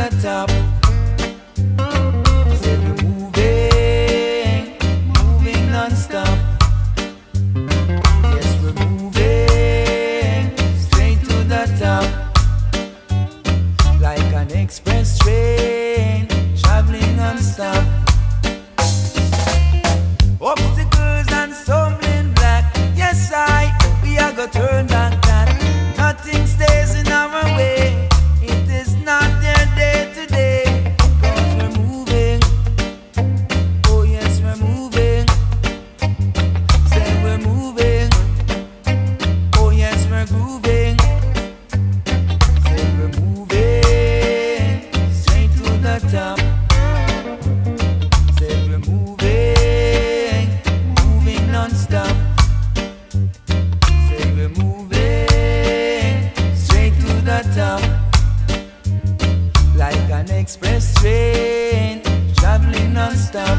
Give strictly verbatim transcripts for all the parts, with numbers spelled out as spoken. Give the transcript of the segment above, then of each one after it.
the top. Say we're moving, moving non-stop. Yes, we're moving straight to the top. Like an express train traveling non-stop. Obstacles and stumbling block. Yes, I, we are gonna turn back that. Nothing stays in our way. It is not their day today. Cause we're moving. Oh yes, we're moving. Say we're moving. Oh yes, we're grooving. Say we're moving straight to the top. Say we're moving, moving non-stop. Say we're moving straight to the top. Like an express train traveling non-stop.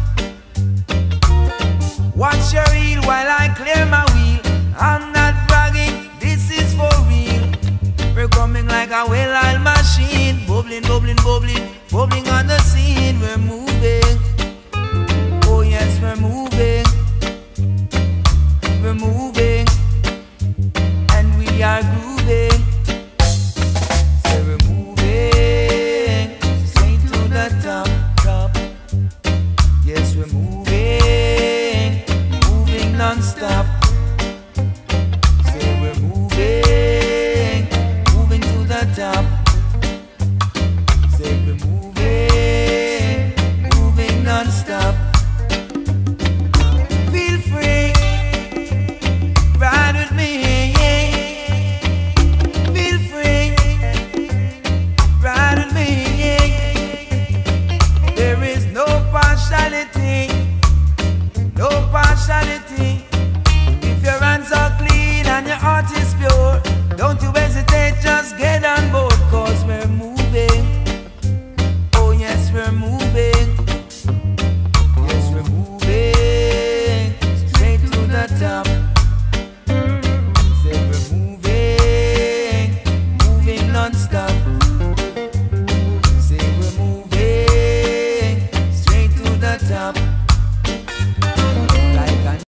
Watch your reel while I clear my wheel. I'm not bragging, this is for real. We're coming like a well-oiled